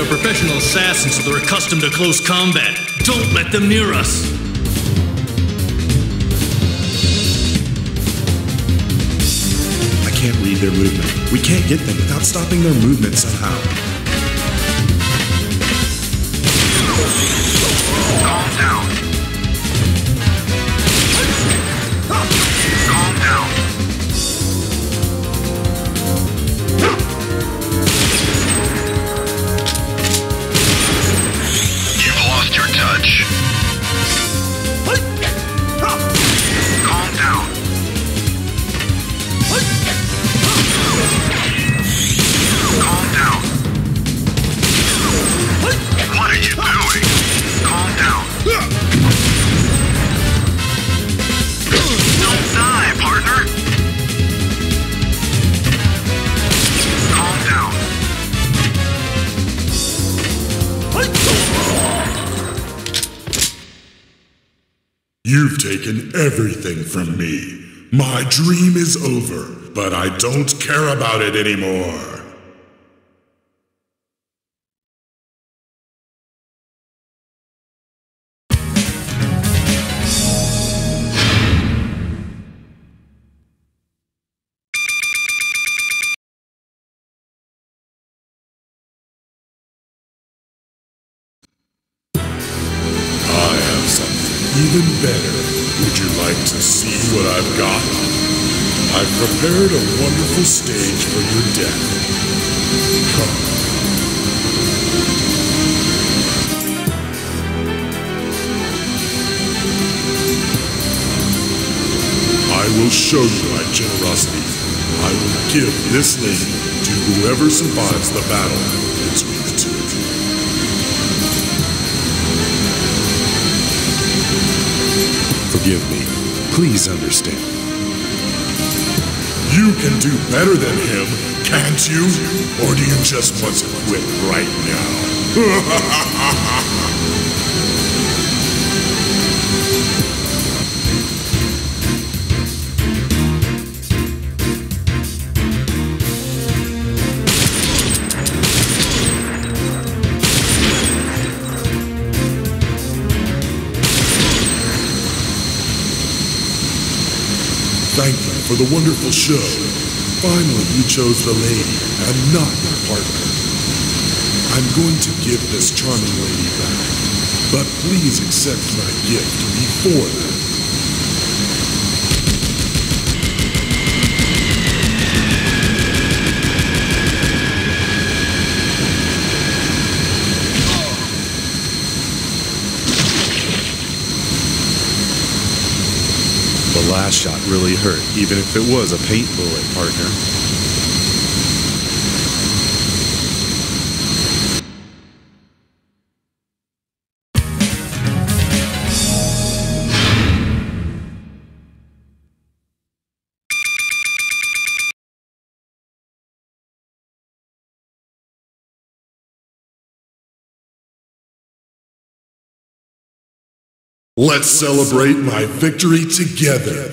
are professional assassins, so they're accustomed to close combat. Don't let them near us. I can't read their movement. We can't get them without stopping their movement somehow. Calm down. Calm down. You've lost your touch. Calm down. Calm down. What are you doing? Calm down. Don't die, partner. Calm down. You've taken everything from me. My dream is over, but I don't care about it anymore. I have something even better. Would you like to see what I've got? I've prepared a wonderful stage for your death. Come. I will show you my generosity. I will give this lady to whoever survives the battle between the two of you. Forgive me. Please understand. You can do better than him, can't you? Or do you just want to quit right now? Thank you for the wonderful show. Finally, you chose the lady and not your partner. I'm going to give this charming lady back, but please accept my gift before that. The last shot really hurt, even if it was a paint bullet, partner. Let's celebrate my victory together.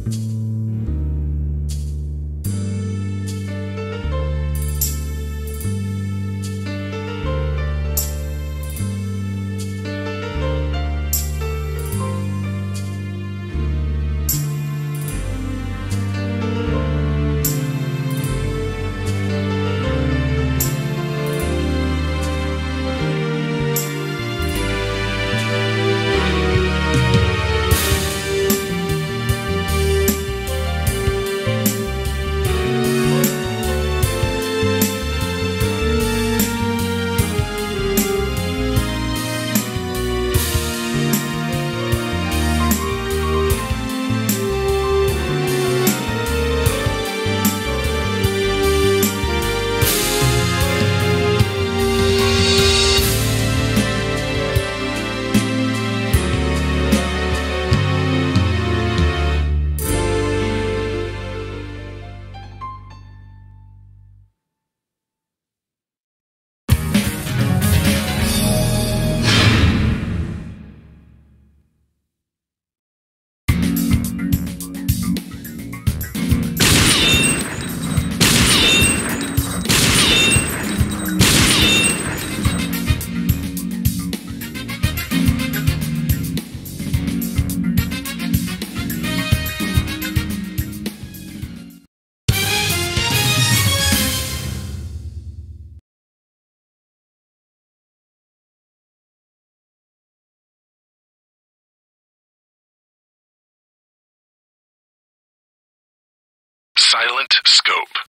Silent Scope.